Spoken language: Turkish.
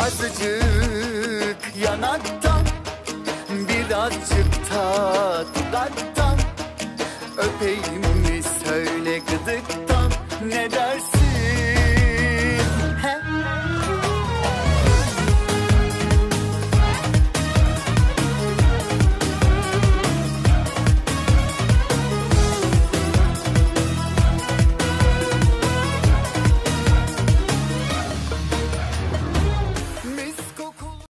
Azıcık yanaktan, birazcık da dudaktan, öpeyim mi söyle gıdıktan, ne dersin?